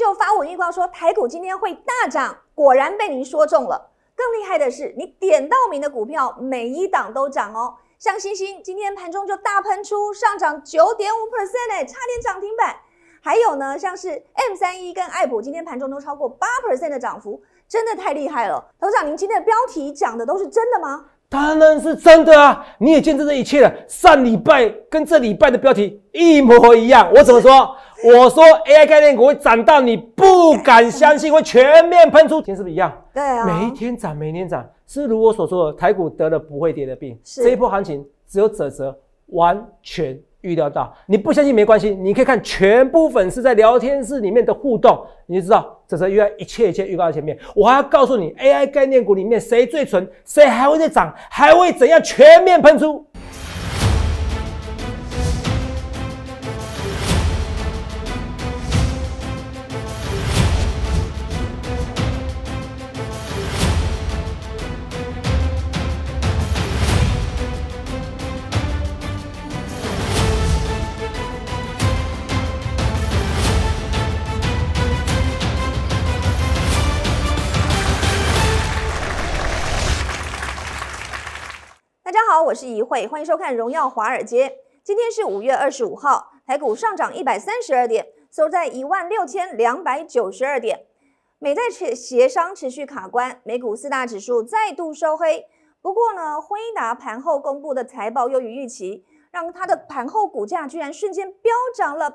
就发文预告说台股今天会大涨，果然被您说中了。更厉害的是，你点到名的股票每一档都涨哦。像星星今天盘中就大喷出，上涨 9.5% 差点涨停板。还有呢，像是 M31跟爱普今天盘中都超过 8% 的涨幅，真的太厉害了。头长，您今天的标题讲的都是真的吗？ 当然是真的啊！你也见证这一切了。上礼拜跟这礼拜的标题一模一样。我怎么说？我说 AI 概念股会涨到你不敢相信，会全面喷出。今天是不是一样？ 对啊， 每一天涨，每一天涨，是如我所说的，台股得了不会跌的病。 是这一波行情，只有哲完全预料到。你不相信没关系，你可以看全部粉丝在聊天室里面的互动，你就知道哲一切预告在前面。我还要告诉你 ，AI 概念股里面谁最纯，谁还会再涨，还会怎样全面喷出。 大家好，我是怡慧，欢迎收看《荣耀华尔街》。今天是5月25号，台股上涨132点，收在16292点。美债协商持续卡关，美股4大指数再度收黑。不过呢，辉达盘后公布的财报优于预期，让它的盘后股价居然瞬间飙涨了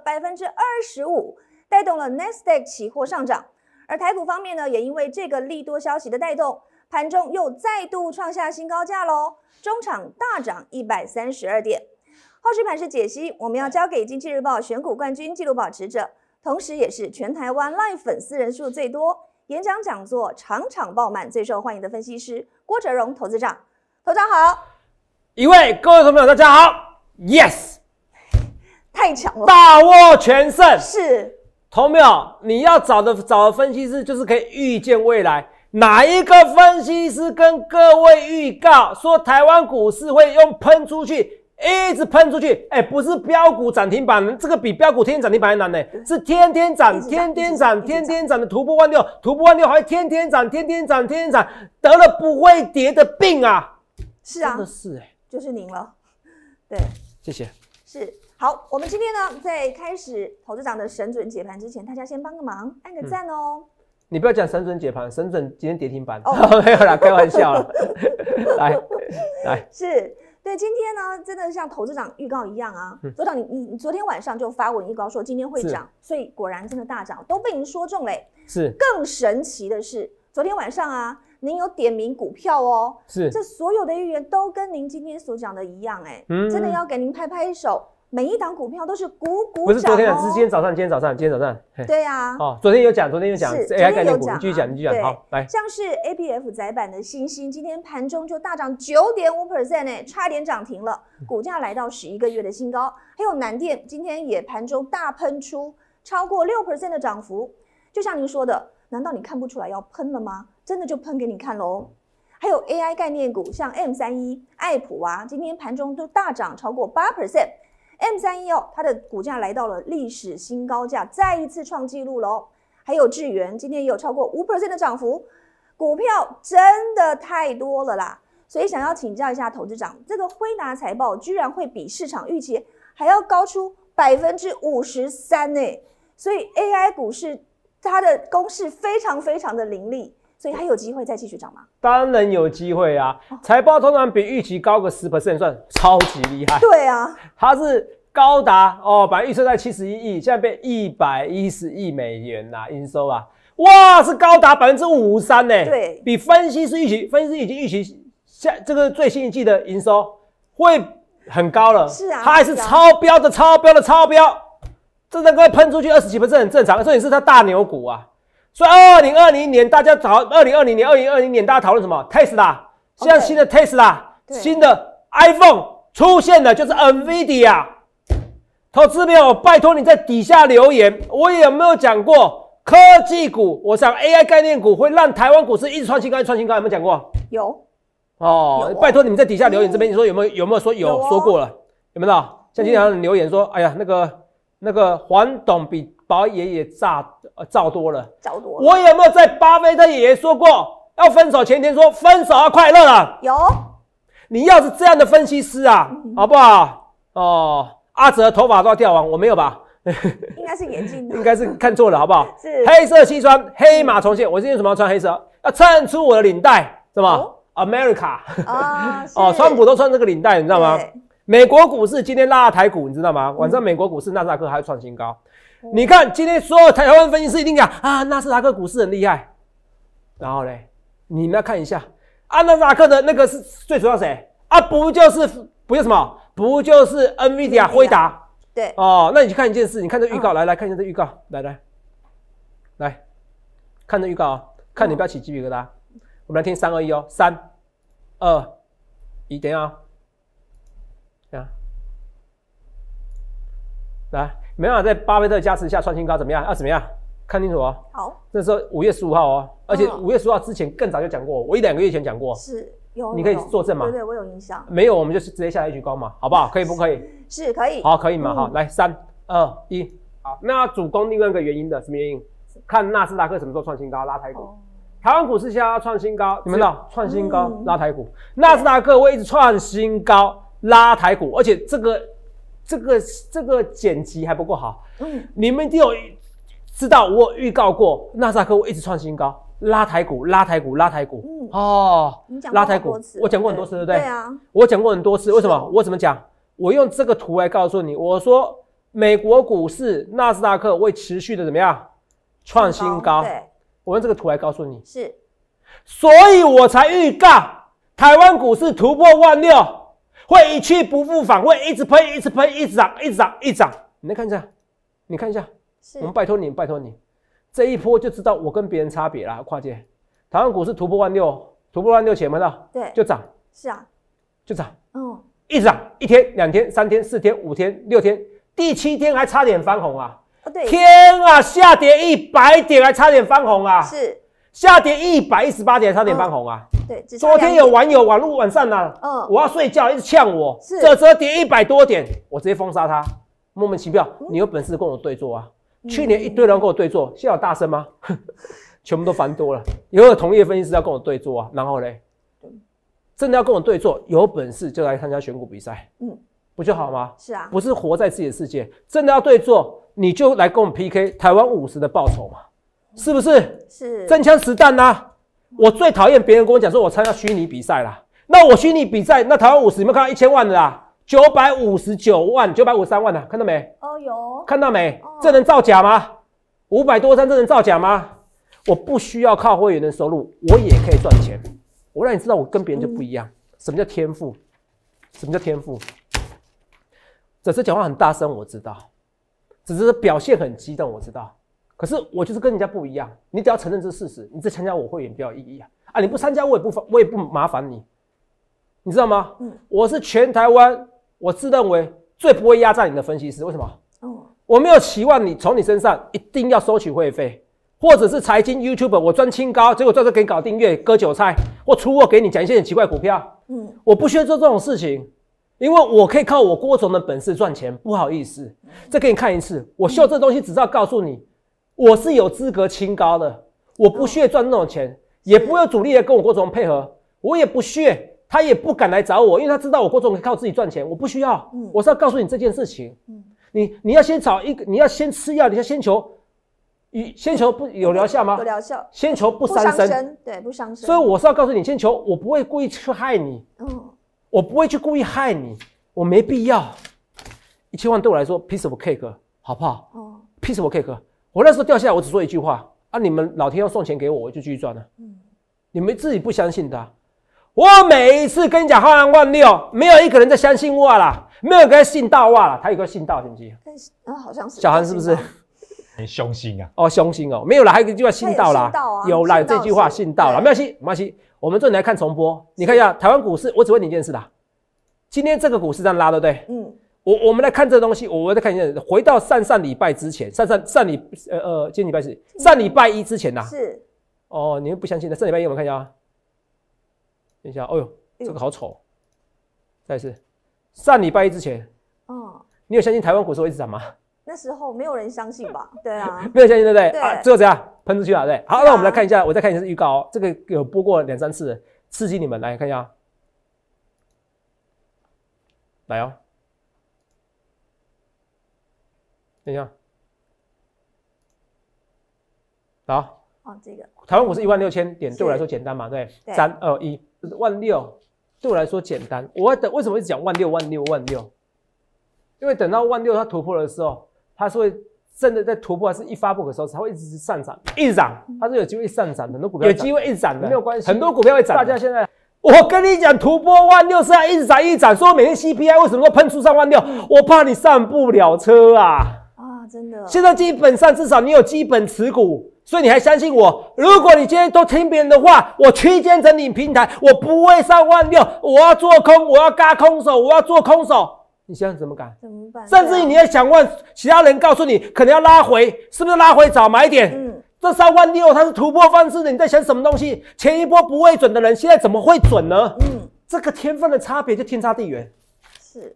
25%，带动了 Nasdaq 期货上涨。而台股方面呢，也因为这个利多消息的带动，盘中又再度创下新高价喽，中场大涨132点。后续盘势解析，我们要交给经济日报选股冠军纪录保持者，同时也是全台湾 LINE 粉丝人数最多、演讲讲座场场爆满、最受欢迎的分析师郭哲荣投资长。头长好， 各位投资朋友大家好 ，Yes， 太强了， 把握全胜。 是， 投没有？你要找的分析师就是可以预见未来。哪一个分析师跟各位预告说台湾股市会用喷出去，一直喷出去？不是标股涨停板，这个比标股天天涨停板还难呢，是天天涨，天天涨，天天涨的突破16000，突破16000还天天涨，天天涨，天天涨，得了不会跌的病啊！ 是啊， 真的是就是您了。对， 谢谢。 是。好，我们今天呢，在开始投资长的神准解盘之前，大家先帮个忙，按个赞哦。 你不要讲神准解盘，神准今天跌停板，没有啦，开玩笑啦。来， 是对，今天呢，真的像投资长预告一样啊。组长，你昨天晚上就发文预告说今天会涨，所以果然真的大涨，都被您说中嘞。 是， 更神奇的是，昨天晚上啊，您有点名股票哦， 是， 这所有的预言都跟您今天所讲的一样，真的要给您拍拍手。每一档股票都是股涨哦， 不是昨天的，是今天早上。 对啊， 昨天有讲，AI 概念股，你继续讲，好，来。 像是 ABF 载板的星星，今天盘中就大涨 9.5%，差点涨停了，股价来到11个月的新高。还有南电，今天也盘中大喷出，超过6% 的涨幅。就像您说的，难道你看不出来要喷了吗？真的就喷给你看喽。还有 AI 概念股，像 M31、爱普啊，今天盘中都大涨超过 8%。M31哦，它的股价来到了历史新高价，再一次创纪录喽。还有智原，今天也有超过5% 的涨幅，股票真的太多了啦。所以想要请教一下投资长，这个辉达财报居然会比市场预期还要高出53%呢。所以 AI 股市它的攻势非常非常的凌厉。所以还有机会再继续涨吗？当然有机会啊！财报通常比预期高个10%算超级厉害。 对啊， 它是高达本来预测在71亿，现在变110亿美元啦，营收啊，哇，是高达53%呢。 对， 比分析师已经预期这个最新一季的营收会很高了。 是啊， 它还是超标，这能够喷出去20几%很正常，这也是它大牛股啊。所以2020年大家2020年大家讨论什么 ？Tesla， 现在新的 Tesla， 新的 iPhone 出现了，就是 NVIDIA。投资朋友，拜托你在底下留言，我有没有讲过科技股？我想 AI 概念股会让台湾股市一直创新高，有没有讲过？ 有。 拜托你们在底下留言，这边你说有没有说有说过了？有没有？像今天有人留言说，哎呀，那个黄董比宝爷爷造多了。 找多了。 我有没有在巴菲特爷爷说过，要分手前一天说分手要快乐了？ 有。 你要是这样的分析师啊，好不好？哦，阿哲头发都要掉完，我没有吧？ 应该是眼镜， 应该是看错了，好不好？ 是黑色西装，黑马重现。我今天为什么要穿黑色？要衬出我的领带，什么？America 啊， 哦，川普都穿这个领带，你知道吗？美国股市今天拉台股，你知道吗？晚上美国股市纳斯达克还创新高。你看今天所有台湾分析师一定讲啊，纳斯达克股市很厉害。然后嘞，你们要看一下啊，纳斯达克的那个是最主要谁啊？不就是什么？不就是 NVIDIA 辉达？ 对哦，那你去看一件事，你看这预告，来看一下这预告，来看这预告啊，看你不要起鸡皮疙瘩。我们来听3、2、1哦，3、2、1，等一下啊，来，没办法在巴菲特加持下创新高，怎么样？要怎么样？看清楚哦。 好， 这是5月15号哦，而且5月15号之前更早就讲过，我1、2个月前讲过。 是有， 你可以作证吗？ 对，我有印象。 没有，我们就直接下来一鞠躬嘛，好不好？可以不可以？ 是可以。 好，可以嘛？好，来3、2、1，好，那主攻另外一个原因的什么原因？看纳斯达克什么时候创新高，拉台股。台湾股市现在要创新高，你们知道创新高拉台股，纳斯达克会一直创新高拉台股，而且这个剪辑还不够好。你们一定有知道我预告过，纳斯达克会一直创新高，拉台股。哦，拉台股，我讲过很多次，对不对？ 对啊， 我讲过很多次，为什么？我怎么讲？我用这个图来告诉你，我说美国股市纳斯达克会持续的怎么样创新高？ 对， 我用这个图来告诉你， 是， 所以我才预告台湾股市突破16000，会一去不复返，会一直喷，一直涨。你来看一下，我们拜托你，这一波就知道我跟别人差别啦。跨界，台湾股市突破16000，突破16000前面的， 对， 就涨， 是啊， 就涨，一直涨，1天、2天、3天、4天、5天、6天，第7天还差点翻红啊！ 对， 天啊，下跌100点还差点翻红啊！ 是， 下跌118点还差点翻红啊！ 对， 昨天有网友网络晚上啊，我要睡觉，一直呛我，这跌100多点，我直接封杀他，莫名其妙，你有本事跟我对坐啊！去年一堆人跟我对坐，现在有大声吗？全部都翻多了，以后有同业分析师要跟我对坐啊，然后嘞，真的要跟我对坐，有本事就来参加选股比赛，不就好吗？ 是啊， 不是活在自己的世界，真的要对坐，你就来跟我们 PK 台湾50的报酬嘛，是不是？是真枪实弹啊！我最讨厌别人跟我讲说我参加虚拟比赛啦，那我虚拟比赛，那台湾50有没有看到1000万的啦？959万、953万啊，看到没？ 有， 看到没？这能造假吗？500多张这能造假吗？我不需要靠会员的收入，我也可以赚钱。我让你知道我跟别人就不一样。什么叫天赋？只是讲话很大声，我知道；只是表现很激动，我知道。可是我就是跟人家不一样。你只要承认这事实，你再参加我会员比较有意义啊！啊，你不参加我也不麻烦你，你知道吗？我是全台湾我自认为最不会压榨你的分析师。为什么？我没有期望你从你身上一定要收取会费，或者是财经 YouTuber 我赚清高，结果到时候给你搞订阅割韭菜，或出货给你讲一些很奇怪股票。我不需要做这种事情，因为我可以靠我郭总的本事赚钱。不好意思，再给你看一次，我秀这东西只是要告诉你，我是有资格清高的，我不屑赚那种钱，也不会有主力来跟我郭总配合，我也不屑。他也不敢来找我，因为他知道我郭总可以靠自己赚钱，我不需要。我是要告诉你这件事情。你要先找一个，你要先吃药，你要先求不有疗效吗？ 有疗效。先求不伤身， 对，不伤身。 所以我是要告诉你，先求我不会故意去害你，我不会去故意害你，我没必要。1000万对我来说 piece of cake， 好不好？piece of cake， 我那时候掉下来，我只说一句话啊，你们老天要送钱给我，我就继续赚了。你们自己不相信的。我每一次跟你讲16000，没有一个人在相信我啦，没有一个人信到我啦，他有个信到行不行？ 好像是小韩是不是？ 很凶心啊！ 哦，凶心哦，没有啦，还有一句话信到啦，有啦，这句话信到啦，没关系，我们这里来看重播，你看一下台湾股市，我只问你一件事啦，今天这个股市这样拉，对不对？我们来看这个东西，我再看一下，回到上礼拜之前，今天礼拜是上礼拜一之前啦。是。哦，你们不相信的，上礼拜一我们看一下啊。等一下，哦呦，这个好丑。再一次，上礼拜一之前，你有相信台湾股市会一直涨吗？ 那时候没有人相信吧？对啊， 没有相信，对不对？ 对啊，最后怎样喷出去了，对不对？好，那我们来看一下，我再看一下预告哦，这个有播过2、3次，刺激你们来看一下，来哦，等一下，好。 哦，这个台湾股市16000点，对我来说简单嘛，对，3、2、1，16000对我来说简单。我为什么一直讲16000？因为等到16000它突破的时候，它是会真的在突破，还是一发布的时候才会一直上涨，一直涨，它是有机会上涨的，很多股票有机会一直涨的，没有关系，很多股票会涨。大家现在，我跟你讲，突破16000是要一直涨一直涨，说每天 CPI 为什么都喷出上16000？我怕你上不了车啊！ 啊，真的。 现在基本上至少你有基本持股。所以你还相信我？如果你今天都听别人的话，我区间整理平台，我不会上16000，我要做空，我要嘎空手，我要做空手，你现在怎么敢？ 怎么办？ 甚至于你也想问其他人告诉你，可能要拉回，是不是拉回早买点？这上16000它是突破方式的，你在想什么东西？前一波不会准的人，现在怎么会准呢？这个天分的差别就天差地远。是，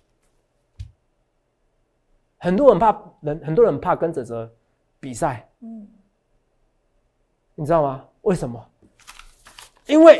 很多人怕跟哲比赛。你知道吗？为什么？因为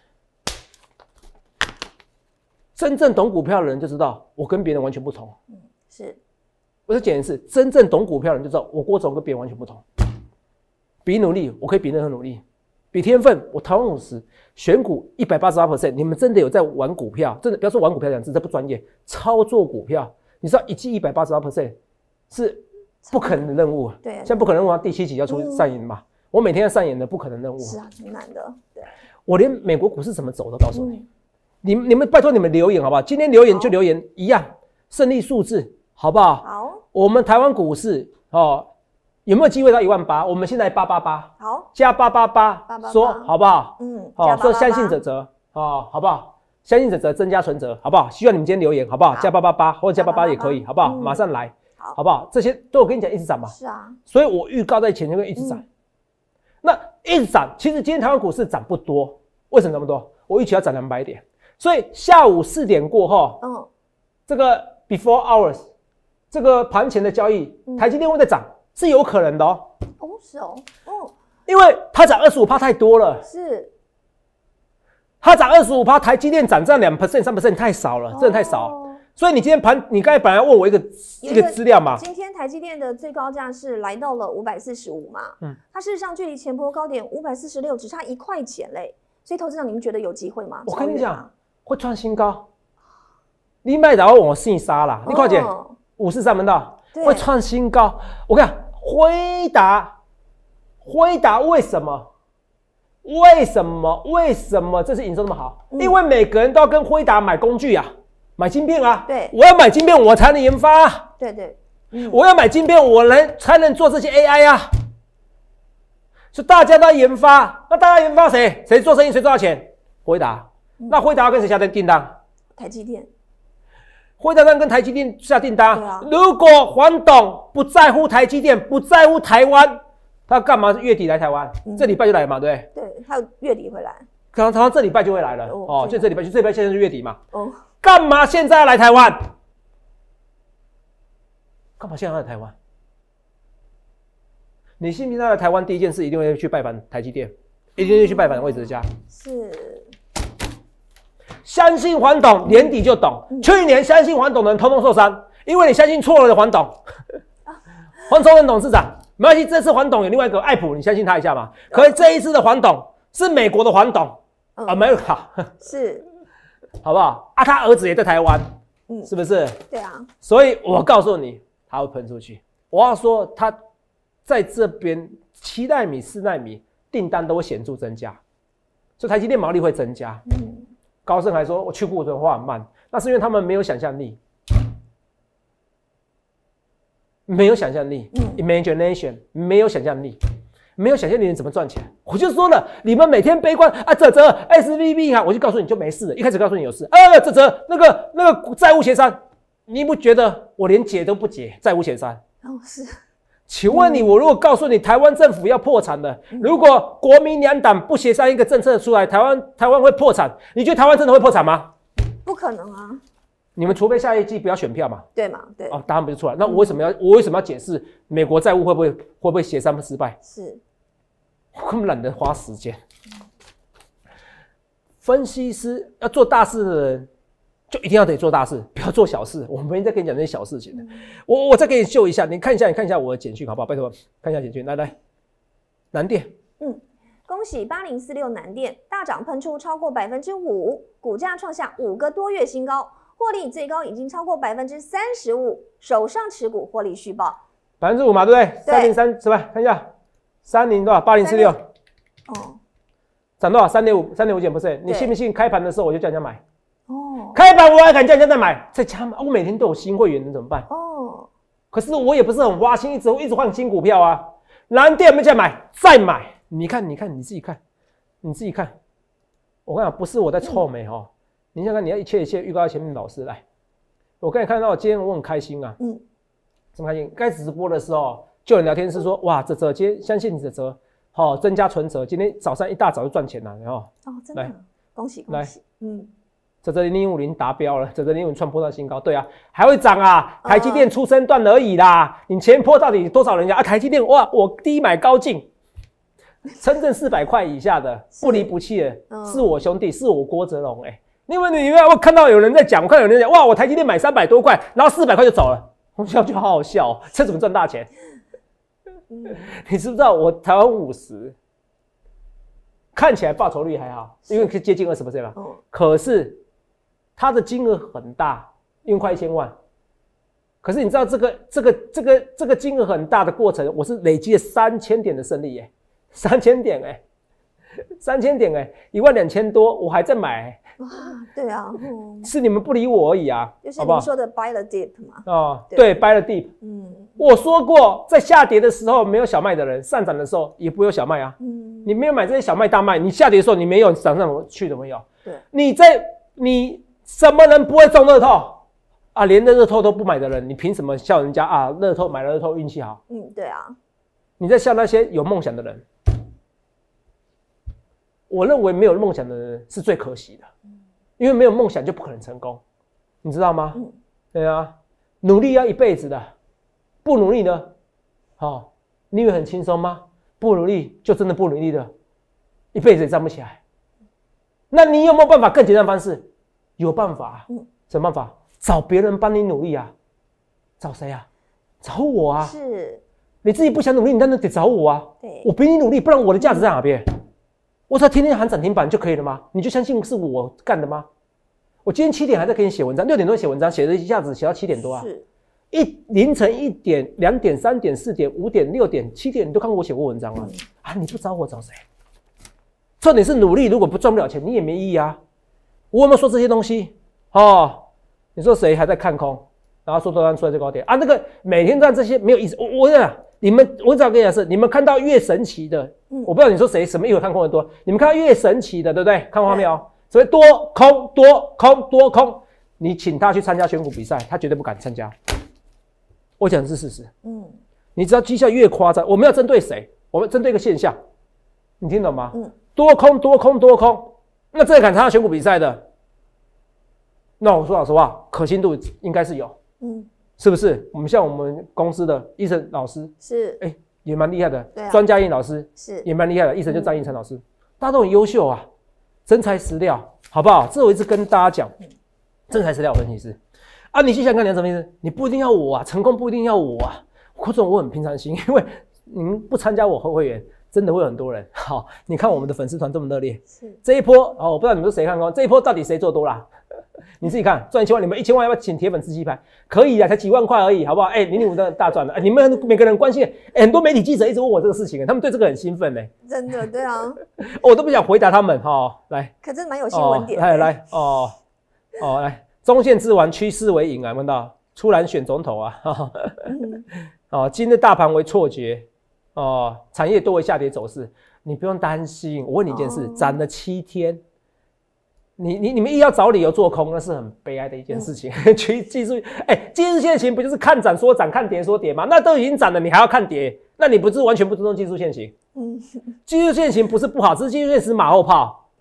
真正懂股票的人就知道，我跟别人完全不同。 是。 我再讲一次，真正懂股票的人就知道，我郭总跟别人完全不同。比努力，我可以比任何努力；比天分，我台湾股市选股188%。你们真的有在玩股票？真的不要说玩股票2字，这不专业。操作股票，你知道一季188%是不可能的任务。对，现在不可能任务，第7集要出上瘾嘛。我每天要上演的不可能任务， 是啊，挺难的。对， 我连美国股市怎么走都告诉你。你们拜托你们留言好不好？今天留言就留言一样，胜利数字好不好？好。我们台湾股市有没有机会到18000？我们现在888，好，加888，说好不好？说相信哲好不好？相信哲增加存折好不好？希望你们今天留言好不好？加888或者加88也可以，好不好？马上来，好不好？这些都我跟你讲一直涨嘛。是啊。所以我预告在前就会一直涨。那一直涨，其实今天台湾股市涨不多，为什么这么多？我预期要涨200点，所以下午4点过后，这个 before hours 这个盘前的交易，台积电会再涨，是有可能的哦。哦，是哦，因为它涨25%太多了，是，它涨25%，台积电涨这样2% 3% 太少了，真的太少。所以你今天你刚才本来问我一个资料嘛， 今天台积电的最高价是来到了545嘛，它事实上距离前波高点546只差1块钱嘞，所以投资长您觉得有机会吗？ 我跟你讲，会创新高。你卖早我信杀啦，你快点543门道会创新高。我跟你讲，辉达为什么？为什么这次营收那么好？因为每个人都要跟辉达买工具啊。买晶片啊！对，我要买晶片，我才能研发啊！对，我要买晶片，我才能做这些 AI 啊！所以大家都在研发，那大家研发谁？谁做生意谁赚到钱？辉达。那辉达要跟谁下订单？ 台积电。 辉达跟台积电下订单。对啊。如果黄董不在乎台积电，不在乎台湾，他干嘛月底来台湾？这礼拜就来嘛，对不对？ 对，他月底会来。 可能这礼拜就会来了就这礼拜，现在是月底嘛。干嘛现在要来台湾？干嘛现在要来台湾？你信不信他来台湾第一件事一定会去拜访台积电，一定会去拜访魏哲家。是。相信黄董年底就懂，去年相信黄董的人通通受伤，因为你相信错了的黄董。黄崇仁董事长，没关系，这次黄董有另外一个爱普，你相信他一下嘛？可是这一次的黄董是美国的黄董，America 是。好不好啊？他儿子也在台湾，是不是？对啊。所以我告诉你，他会喷出去。我要说，他在这边7奈米、4奈米订单都会显著增加，所以台积电毛利会增加。高盛还说，我去库存化很慢，那是因为他们没有想象力，imagination 没有想象力。没有想象你怎么赚钱，我就说了，你们每天悲观啊，哲 SVB 啊，我就告诉你就没事了。一开始告诉你有事，哲那个债务协商，你不觉得我连解都不解债务协商？是。请问你，我如果告诉你台湾政府要破产了，如果国民2党不协商一个政策出来，台湾会破产，你觉得台湾真的会破产吗？ 不可能啊。 你们除非下一季不要选票嘛， 对嘛？对。 哦，答案不就出来？那我为什么要解释美国债务会不会协商失败？ 是， 我根本懒得花时间。分析师要做大事的人，就一定要得做大事，不要做小事。我没再跟你讲那些小事情了。我再给你秀一下，你看一下我的简讯好不好？拜托，看一下简讯，来，南电。 恭喜8046南电大涨喷出超过5%，股价创下5个多月新高，获利最高已经超过35%，手上持股获利续报 5%嘛，对不对？303是吧？看一下30多少？8046， 哦， 涨多少？3.5%，你信不信？开盘的时候我就叫人家买， 哦， 开盘我还敢叫人家再买，再加码，我每天都有新会员，怎么办？ 哦， 可是我也不是很花心，一直换新股票啊。南电有没有再买？再买。你看，你自己看，我跟你讲，不是我在臭美哈，你想看，你要一切预告前面老师来，我刚才看到，今天我很开心啊，这么开心。该直播的时候，就有人聊天室说，哇，泽今天相信你的泽，好，增加存折，今天早上一大早就赚钱了，然后哦，真的，恭喜， 泽0050达标了，泽0050创波段新高，对啊，还会涨啊，台积电出生段而已啦，你前波到底多少人家啊？台积电哇，我低买高进。深圳400块以下的不离不弃的，是我兄弟，是我郭哲龙因为你我看到有人在讲，我看到有人在讲，哇，我台积电买300多块，然后400块就走了，我觉得好好笑这怎么赚大钱？你知不知道我台湾50看起来报酬率还好，因为接近20%嘛，可是它的金额很大，因为快1000万。可是你知道这个金额很大的过程，我是累积了3000点的胜利3000点3000点12000多，我还在买哇，对啊， 是你们不理我而已啊， 就是你说的 buy the dip 嘛。 哦，对 buy the dip。我说过，在下跌的时候没有小卖的人，上涨的时候也不会有小卖啊。你没有买这些小卖大卖，你下跌的时候你没有涨上去的没有。对，你什么人不会中乐透啊？连乐透都不买的人，你凭什么笑人家啊？乐透买了乐透运气好？ 对啊。 你在笑那些有梦想的人。我认为没有梦想的人是最可惜的，因为没有梦想就不可能成功，你知道吗？对啊，努力要一辈子的，不努力呢，你以为很轻松吗？不努力就真的不努力的，一辈子也站不起来。那你有没有办法更简单的方式？有办法，什么办法？找别人帮你努力啊，找谁啊？找我啊！ 是， 你自己不想努力，你当然得找我啊！ 对， 我比你努力，不然我的价值在哪边？我只要天天喊涨停板就可以了吗？你就相信是我干的吗？我今天7点还在给你写文章，6点多写文章，写了一下子写到7点多啊。是，凌晨1点、2点、3点、4点、5点、6点、7点，你都看过我写过文章啊？你不找我找谁？重点是努力，如果不赚不了钱，你也没意义啊。我有没有说这些东西？你说谁还在看空？然后说多单出来最高点啊？那个每天赚这些没有意思。我讲我只要跟你讲是，你们看到越神奇的，我不知道你说谁什么一会看空的多，你们看到越神奇的，对不对？看画面所以多空，你请他去参加选股比赛，他绝对不敢参加。我讲的是事实。你知道绩效越夸张，我们要针对谁？我们针对一个现象，你听懂吗？多空，那这个敢参加选股比赛的，那我说老实话，可信度应该是有。是不是？我们公司的医生老师是，也蛮厉害的。专家印老师是也蛮厉害的，医生就张应成老师，大家都很优秀啊，真材实料，好不好？这我一直跟大家讲，真材实料分析师啊，你去想看你要什么意思？你不一定要我啊，成功不一定要我啊，或者我很平常心，因为你们不参加我会员，真的会有很多人。好，你看我们的粉丝团这么热烈，这一波我不知道你们是谁看空，这一波到底谁做多啦？你自己看，赚1000万，你们1000万要不要请铁粉吃鸡排？可以啊，才几万块而已，好不好？005的大赚了，你们每个人关心，很多媒体记者一直问我这个事情，他们对这个很兴奋真的，对啊， 我都不想回答他们来， 可真蛮有新闻点。 来，来，中线之王，趋势为赢啊，看到出来选总统啊，今日大盘为错觉，产业多为下跌走势，你不用担心。我问你一件事，涨了7天。你们要找理由做空，那是很悲哀的一件事情。技术线型不就是看涨说涨，看跌说跌吗？那都已经涨了，你还要看跌，那你不是完全不尊重技术线型？技术线型不是不好，只是技术线型马后炮。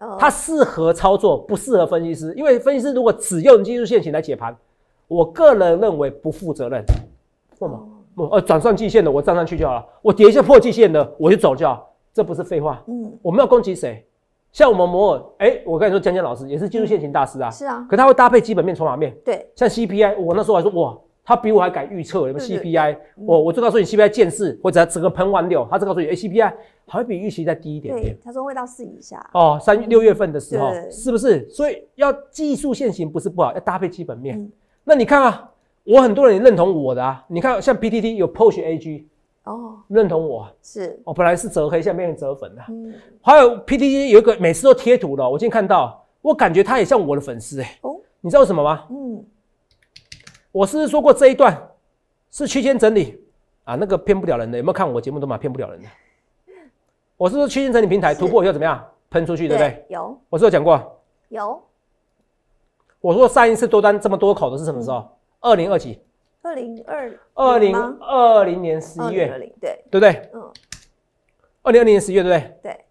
它适合操作，不适合分析师。因为分析师如果只用技术线型来解盘，我个人认为不负责任。为什么？转上季线的我站上去就好了，我跌一下破季线的我就走就好，这不是废话。我们要攻击谁？像我们摩尔，我跟你说，江江老师也是技术线型大师啊。 是啊。 可他会搭配基本面、筹码面。 对。 像 CPI， 我那时候还说哇，他比我还敢预测有没有 CPI。我就告诉你 CPI 见势，或者整个喷完6，他就告诉你CPI 还会比预期再低一点点。 对，他说会到4以下。 6月份的时候，是不是？所以要技术线型不是不好，要搭配基本面。那你看啊，我很多人也认同我的啊。你看像 PTT 有 Push AG。认同我是本来是折黑，现在变成折粉了。还有 PTT 有一个每次都贴图的，我今天看到，我感觉他也像我的粉丝你知道为什么吗？我是说过这一段是区间整理啊，那个骗不了人的，有没有看我节目都嘛骗不了人的？我是说区间整理平台突破以后怎么样喷出去，对不对？ 有， 我是有讲过。 有。 我说上一次多单这么多口的是什么时候？2020几？2020年11月，对不对？2020年11月，对不对？ 对。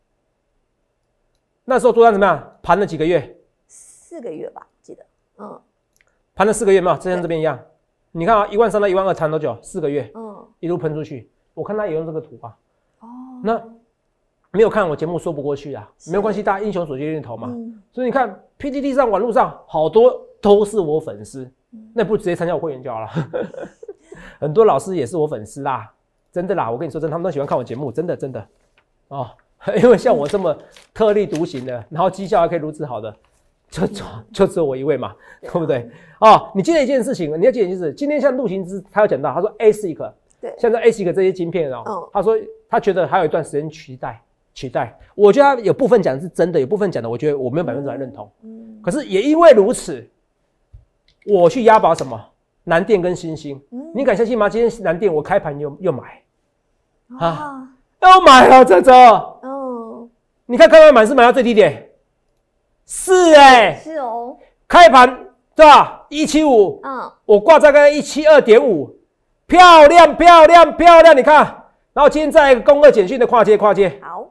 那时候多单怎么样？盘了几个月 ？4个月吧，记得。 盘了4个月嘛，就像这边一样。你看啊，13000到12000谈多久？4个月。一路喷出去。我看他也用这个图吧。那没有看我节目说不过去啊，没有关系，大家英雄所见略同嘛。所以你看 PTT 上、网络上好多都是我粉丝。那不如直接参加我会员就好了。很多老师也是我粉丝啦，真的啦，我跟你说真的，他们都喜欢看我节目，真的因为像我这么特立独行的，然后绩效还可以如此好的，就只有我一位嘛，对不对？你记得一件事情，你要记得一件事，今天像陆行之他有讲到，他说 ASIC， 对，现在 ASIC 这些晶片他说他觉得还有一段时间取代，我觉得他有部分讲的是真的，有部分讲的我觉得我没有100%认同，可是也因为如此。我去押宝什么南电跟新兴，你敢相信吗？今天南电我开盘又买又买了这你看开盘买是买到最低点，是是开盘对吧？175，我挂在个 172.5， 漂亮，你看，然后今天再一个公2简讯的跨接， 好，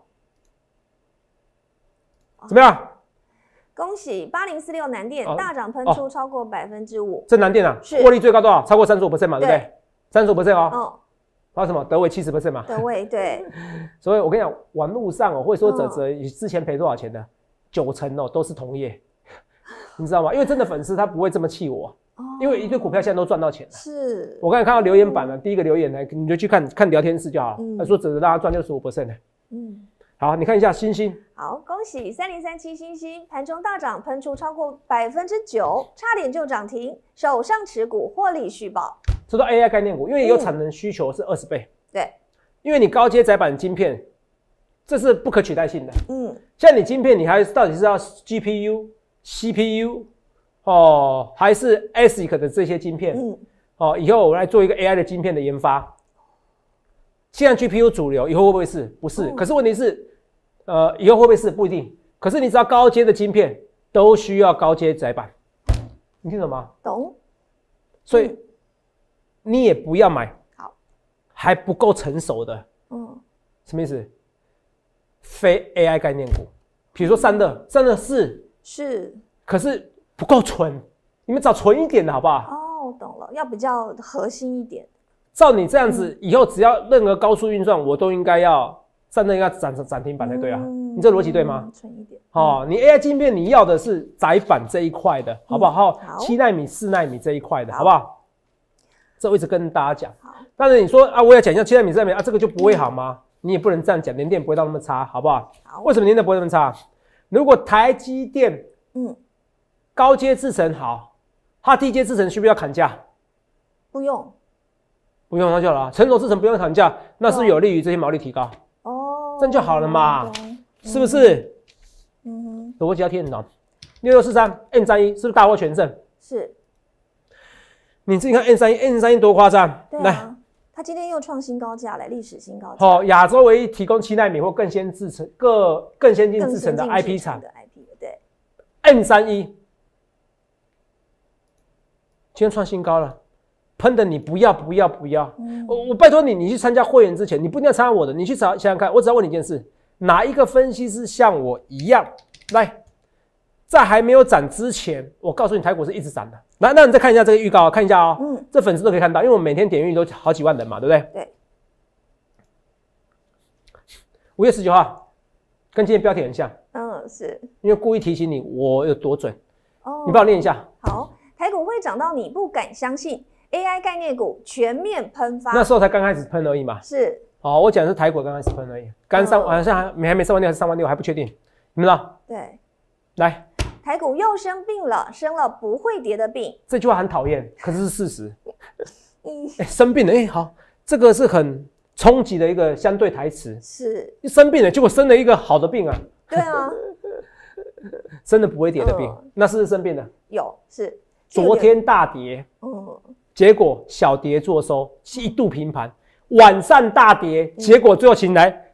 怎么样？ 恭喜8046南电大涨喷出超过5%， 这南电啊，获利最高多少？超过35%嘛，对不对？35%还有什么德伟70%嘛？ 德伟对。 所以我跟你讲，网络上会说哲之前赔多少钱的，90%都是同业，你知道吗？因为真的粉丝他不会这么气我，因为一堆股票现在都赚到钱了。 是。 我刚才看到留言板了，第一个留言呢，你就去看聊天室就好，他说哲让他赚65%呢。好，你看一下星星。 好，恭喜3037星星盘中大涨，喷出超过9%，差点就涨停，手上持股获利续报。 这都 AI 概念股，因为有产能需求是20倍。 对， 因为你高阶载板晶片，这是不可取代性的。像你晶片，你还到底是要 GPU、CPU 还是 ASIC 的这些晶片？以后我来做一个 AI 的晶片的研发。现在 GPU 主流，以后会不会是？不是。可是问题是，以后会不会是？不一定。可是你只要高阶的晶片都需要高阶载板，你听懂吗？ 懂。 所以你也不要买还不够成熟的，什么意思？非 AI 概念股，比如说散热是，可是不够纯，你们找纯一点的好不好？ 懂了，要比较核心一点。 照你这样子，以后只要任何高速运算，我都应该要散热应该涨停板才对啊。你这逻辑对吗？ 纯一点。 你 AI 晶片你要的是载板这一块的，好不好？7奈米、4奈米这一块的，好不好？这我一直跟大家讲。但是你说我要讲一下7奈米、4奈米这个就不会好吗？你也不能这样讲，联电不会到那么差，好不好？为什么联电不会那么差？如果台积电，高阶制程好，它低阶制程需不需要砍价？ 不用， 那就好了。成熟制程不用砍价，那是有利于这些毛利提高。这样就好了嘛，是不是？逻辑要听得懂。6643 N31 是不是大获全胜？是。你自己看 N31 多夸张。 对啊，它今天又创新高价了，历史新高价。 亚洲唯一提供7奈米或更先进制程的 IP 厂。 对。 N31 今天创新高了，喷的你不要。我拜托你，你去参加会员之前，你不一定要参加我的，你去想想看。我只要问你一件事：哪一个分析师像我一样来，在还没有涨之前，我告诉你台股是一直涨的。来，那你再看一下这个预告，看一下哦。这粉丝都可以看到，因为我们每天点阅率都好几万人嘛，对不对？ 对。 5月19号，跟今天标题很像。 是。 因为故意提醒你我有多准。你帮我念一下。 好，台股会涨到你不敢相信 ，AI 概念股全面喷发。 那时候才刚开始喷而已嘛。 是。 好，我讲的是台股刚开始喷而已，好像还没3万6还是3万6还不确定，你们知道？ 对。 来， 台股又生病了，生了不会跌的病。 这句话很讨厌，可是是事实。生病了，好，这个是很冲击的一个相对台词。 是。 生病了，结果生了一个好的病啊。 对啊。 真的不会跌的病，那是不是生病了？ 有，是。 昨天大跌，结果小跌作收，一度平盘。晚上大跌，结果最后醒来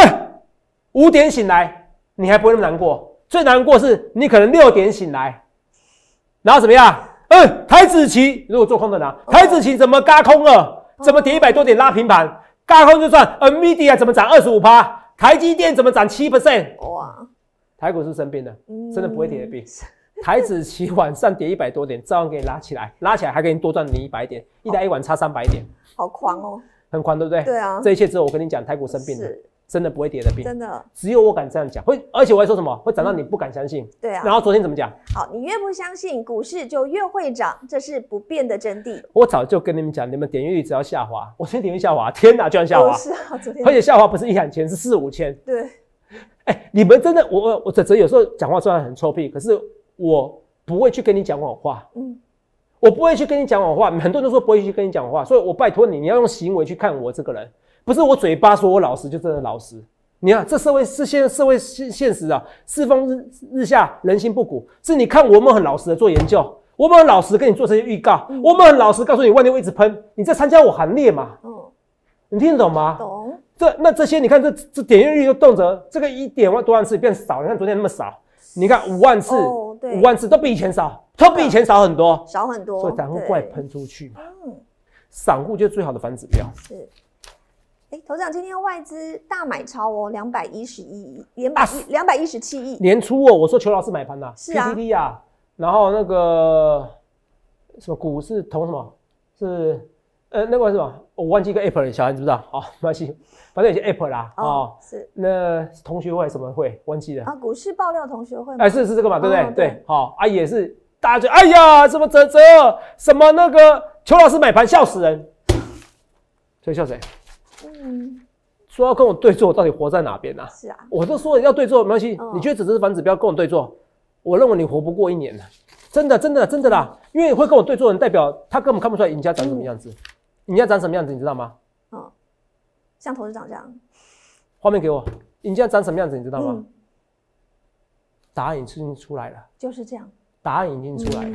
，5点醒来，你还不会那么难过。最难过是你可能6点醒来，然后怎么样？台指期如果做空的呢？台指期怎么軋空了？怎么跌100多点拉平盘？軋空就算 ，NVIDIA 怎么涨25%？台积电怎么涨7%？哇！台股是生病的，真的不会跌的病。台指期晚上跌100多点，照样给你拉起来，拉起来还给你多赚你100点，一来一晚差300点， 好狂哦！ 很狂，对不对？ 对啊。 这一切之后，我跟你讲，台股生病了，真的不会跌的病， 真的。 只有我敢这样讲，而且我还说什么？会涨到你不敢相信。 对啊。 然后昨天怎么讲？ 好，你越不相信，股市就越会涨，这是不变的真谛。 我早就跟你们讲，你们点阅率只要下滑，我昨天点阅率下滑，天哪，居然下滑！ 是啊，昨天。 而且下滑不是1、2千，是4、5千。 对。 你们真的，我哲哲有时候讲话虽然很臭屁，可是我不会去跟你讲谎话。我不会去跟你讲谎话，很多人都说不会去跟你讲谎话，所以我拜托你，你要用行为去看我这个人，不是我嘴巴说我老实就真的老实。你看，这社会是现在社会现实啊，世风日下，人心不古。是你看我们很老实的做研究，我们很老实跟你做这些预告，我们很老实告诉你万六会一直喷，你在参加我行列嘛？你听得懂吗？ 懂。 那这些你看这点阅率就动辄这个1点多万次变少，你看昨天那么少，你看5万次，5万次都比以前少，都比以前少很多， 少很多。 所以散户怪喷出去嘛。散户就是最好的反指标。 是。头长，今天外资大买超哦，217亿。 年初哦，我说裘老师买盘啦， 是啊 ，PTT 啊，然后那个什么股市同什么是那个什么，我忘记一个 app 了，小孩知不知道？好，没关系，反正有些 app 啦， 是那同学会什么会忘记了啊？股市爆料同学会吗？ 是这个嘛，对不对？对，好啊，也是大家就哎呀，什么哲什么那个裘老师买盘，笑死人，所以笑谁？说要跟我对坐，我到底活在哪边啊？ 是啊， 我都说要对坐，没关系。你觉得只是反指标跟我对坐，我认为你活不过1年了，真的啦。因为会跟我对坐的人，代表他根本看不出来赢家长什么样子。赢家长什么样子，你知道吗？ 像董事长这样。 画面给我，赢家长什么样子，你知道吗？答案已经出来了。 就是这样。答案已经出来了。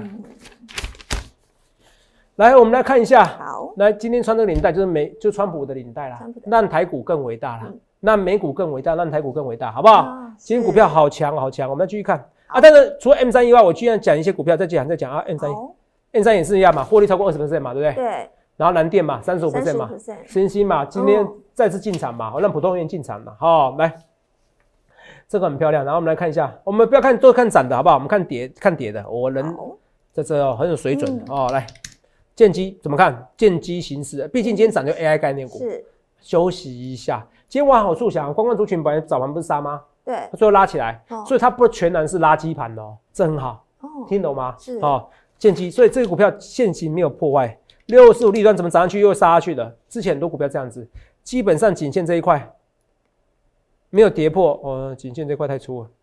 来，我们来看一下。 好， 来，今天穿这个领带就是川普的领带啦，让台股更伟大啦，让美股更伟大，让台股更伟大，好不好？今天股票好强，好强，我们来继续看啊。但是除了 M3以外，我居然讲一些股票，再讲啊。M3 也是一样嘛，获利超过20% 嘛，对不对？ 对。 然后南电嘛，35% 嘛，新兴嘛，今天再次进场嘛，让普通人进场嘛。好，来，这个很漂亮。然后我们来看一下，我们不要看都看涨的好不好？我们看跌的，我人这很有水准哦，来。建基怎么看？建基形势，毕竟今天涨就 AI 概念股， 是休息一下。今天往好处想，观光族群本来早盘不是杀吗？ 对， 最后拉起来，所以它不全然是垃圾盘哦，这很好，听懂吗？ 是建基，所以这个股票现行没有破坏，65利端怎么涨上去又杀下去的？之前很多股票这样子，基本上颈线这一块没有跌破，颈线这块太粗了，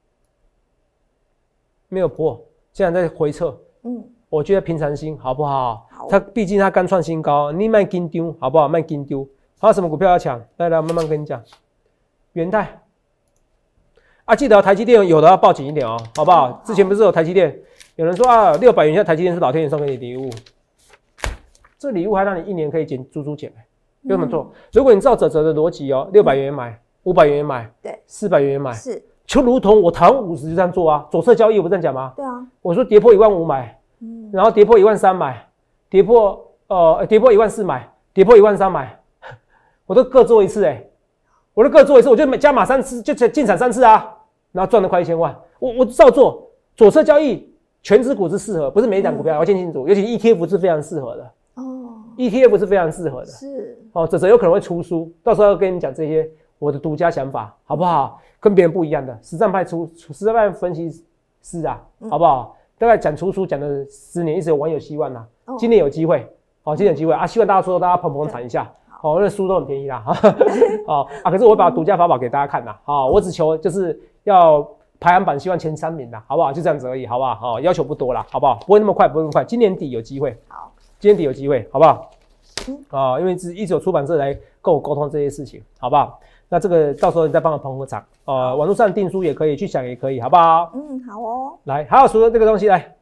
没有破，现在在回撤，我觉得平常心好不好？它毕竟它刚创新高，你卖金丢好不好？卖金丢，还有什么股票要抢？来，慢慢跟你讲。元泰啊，记得台积电有的要报警一点哦，好不好？之前不是有台积电，有人说啊，600元，现在台积电是老天爷送给你礼物，这礼物还让你1年可以减足减，有什么做？如果你照哲的逻辑哦，600元买，500元买， 对 ，400元买， 是， 就如同我台湾50就这样做啊，左侧交易我不这样讲吗？ 对啊， 我说跌破15000买。然后跌破13000买，跌破14000买，跌破13000买，我都各做一次我都各做一次，我就加码3次，就进场3次啊，然后赚了快1000万。 我照做，左侧交易全指股是适合，不是每一档股票要听清楚，尤其 ETF 是非常适合的。ETF 是非常适合的。 是泽有可能会出书，到时候要跟你讲这些我的独家想法，好不好？跟别人不一样的实战派分析师啊，好不好？大概讲出书讲了10年，一直有玩有希望啦。今年有机会，今年有机会啊！希望大家说大家捧场一下。那书都很便宜啦。可是我会把独家法宝给大家看啦。我只求就是要排行榜希望前3名啦，好不好？就这样子而已，好不好？要求不多啦，好不好？不会那么快，不会那么快。今年底有机会。好。今天底有机会，好不好？因为一直有出版社来跟我沟通这些事情，好不好？那这个到时候你再帮我捧个场，网络上订书也可以，去想也可以，好不好？ 好哦。 来，还有除了这个东西来，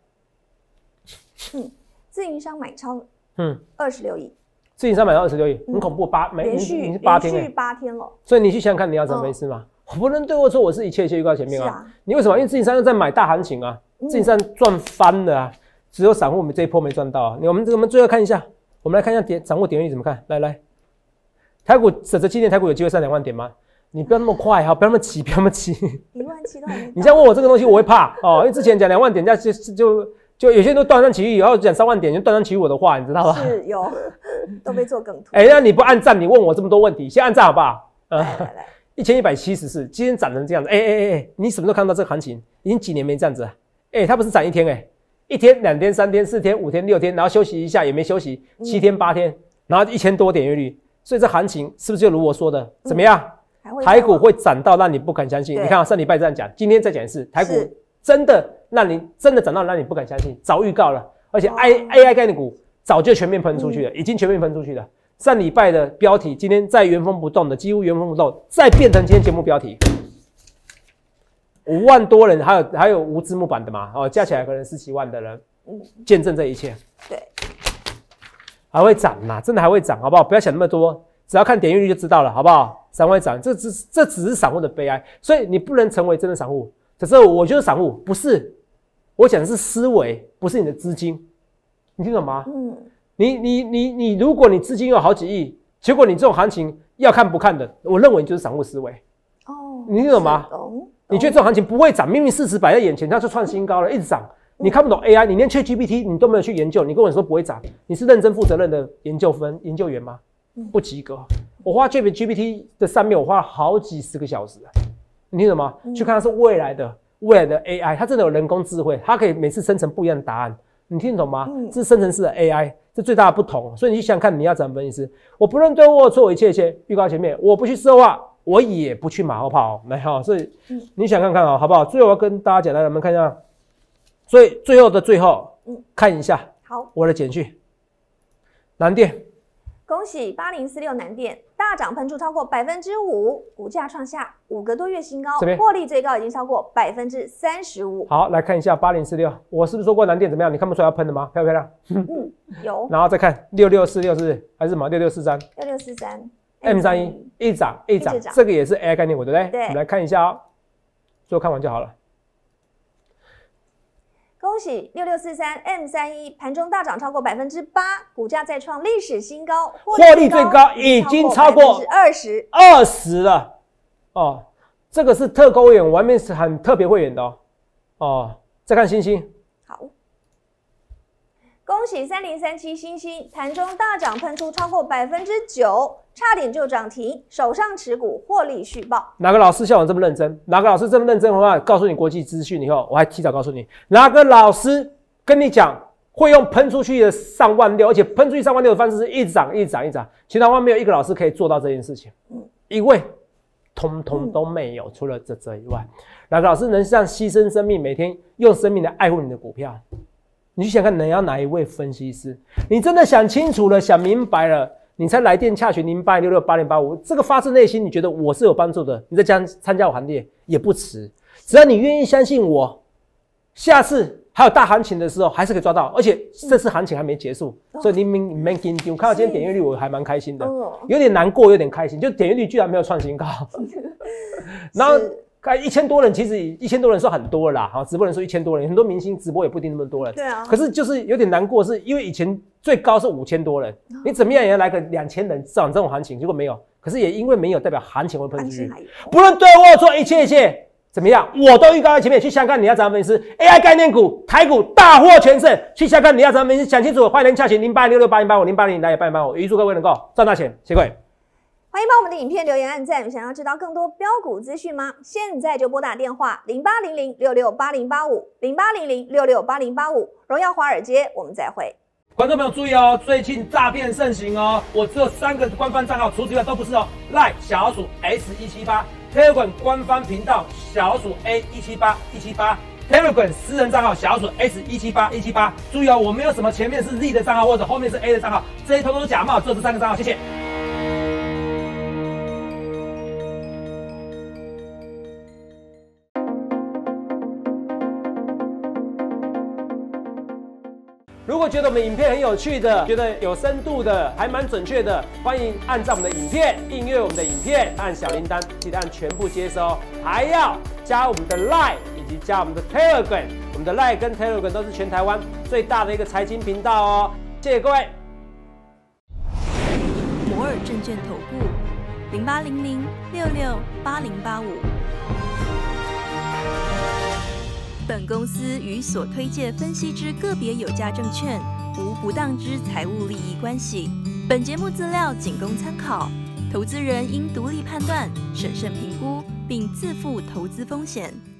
自营商买超，26亿， 自营商买到26亿，很恐怖， 连续 8天 8天了， 所以你去想想看，你要怎么回事嘛？不能对我说我是一切预告前面啊，你为什么？因为自营商又在买大行情啊，自营商赚翻了啊。只有散户我们这一波没赚到啊！我们最后看一下，我们来看一下掌握点位率怎么看？来，台股今年台股有机会上2万点吗？你不要那么快哈，不要那么急 ，17000都还没到。 你这样问我这个东西，我会怕哦，因为之前讲2万点，就有些人都断章取义，然后讲3万点就断章取义我的话，你知道吗？ 是有，都被做梗图。 那你不按赞，你问我这么多问题，先按赞好不好？ 来 ，1174，今天涨成这样子，你什么时候看到这个行情？已经几年没这样子了，它不是涨1天1天、2天、3天、4天、5天、6天，然后休息一下也没休息，7天8天，然后1000多点阅率，所以这行情是不是就如我说的怎么样？台股会涨到让你不敢相信。你看上礼拜这样讲，今天再讲一次，台股真的涨到让你不敢相信，早预告了，而且 AI 概念股早就全面喷出去了，已经全面喷出去了。上礼拜的标题，今天再原封不动的，几乎原封不动，再变成今天节目标题。5万多人，还有无字幕版的嘛？加起来可能17万的人见证这一切。 对， 还会涨啦，真的还会涨，好不好？不要想那么多，只要看点阅率就知道了，好不好？散户会涨，这只是散户的悲哀，所以你不能成为真的散户。可是我就是散户，不是，我讲的是思维，不是你的资金，你听懂吗？你如果你资金有好几亿，结果你这种行情要看不看的，我认为你就是散户思维。你听懂吗？你觉得这种行情不会涨，明明事实摆在眼前，它就创新高了，一直涨。你看不懂 AI， 你连 ChatGPT 你都没有去研究，你跟我说不会涨，你是认真负责任的研究员吗？不及格。我花 ChatGPT 的上面，我花了好几10个小时，你听懂吗？去看它是未来的 AI， 它真的有人工智慧，它可以每次生成不一样的答案，你听懂吗？这是生成式的 AI， 这最大的不同。所以你想看你要怎么分析？我不论对或错，一切预告前面，我不去说话。我也不去马后炮，来哈，所以你想看看好不好？最后我要跟大家讲，来我们看一下，所以最后的最后，看一下， 好， 我的简讯，南电， 恭喜8046南电大涨喷出超过5%，股价创下5个多月新高，获利最高已经超过35%。 好，来看一下8046，我是不是说过南电怎么样？你看不出来要喷的吗？漂不漂亮？ 有。 然后再看6646是不是？还是什么 6643？6643。 M31一涨，这个也是 AI 概念股，对不对？ 对。 我们来看一下最后看完就好了。 恭喜6643 M31盘中大涨超过8%，股价再创历史新高， 获利最高已经超过20%了。这个是特购会员，外面是很特别会员的哦。再看星星， 好。恭喜3037星星盘中大涨喷出超过9%，差点就涨停，手上持股获利续报。 哪个老师像我这么认真？哪个老师这么认真的话，告诉你国际资讯以后，我还提早告诉你，哪个老师跟你讲会用喷出去的上万六，而且喷出去上万六的方式是一直涨，其他没有一个老师可以做到这件事情，因为通通都没有，除了这以外，哪个老师能像牺牲生命，每天用生命来爱护你的股票？你去想看你要哪一位分析师？你真的想清楚了，想明白了，你才来电洽询08668085。这个发自内心，你觉得我是有帮助的，你再参加我行列也不迟。只要你愿意相信我，下次还有大行情的时候还是可以抓到，而且这次行情还没结束，所以你没紧张。看到今天点阅率，我还蛮开心的，有点难过，有点开心，就点阅率居然没有创新高，然后。看1000多人，其实1000多人算很多了啦，直播人数1000多人，很多明星直播也不一定那么多人。 对啊。 可是就是有点难过，是因为以前最高是5000多人，你怎么样也要来个2000人涨这种行情，结果没有。可是也因为没有，代表行情会喷出去。不论对或错，一切怎么样？我都预告在前面，去香港你要怎样分析 AI 概念股、台股大获全胜，去香港你要怎样分析？讲清楚，欢迎洽询08668085080885，预祝各位能够赚大钱，谢谢各位。 欢迎帮我们的影片留言按赞，想要知道更多标股资讯吗？现在就拨打电话0800668085，0800668085，荣耀华尔街，我们再会。 观众朋友注意哦，最近诈骗盛行哦，我只有3个官方账号，除此之外都不是哦。LINE 小鼠 S178，Telegram 官方频道小鼠 A178，Telegram 私人账号小鼠 S178，注意哦，我没有什么前面是 Z 的账号或者后面是 A 的账号，这些通通是假冒，只有这3个账号，谢谢。如果觉得我们影片很有趣的，觉得有深度的，还蛮准确的，欢迎按照我们的影片订阅我们的影片，按小铃铛，记得按全部接收，还要加我们的 LINE 以及加我们的 Telegram， 我们的 LINE 跟 Telegram 都是全台湾最大的一个财经频道哦，谢谢各位。 摩尔证券投顾0800668085。本公司与所推介分析之个别有价证券无不当之财务利益关系。本节目资料仅供参考，投资人应独立判断、审慎评估，并自负投资风险。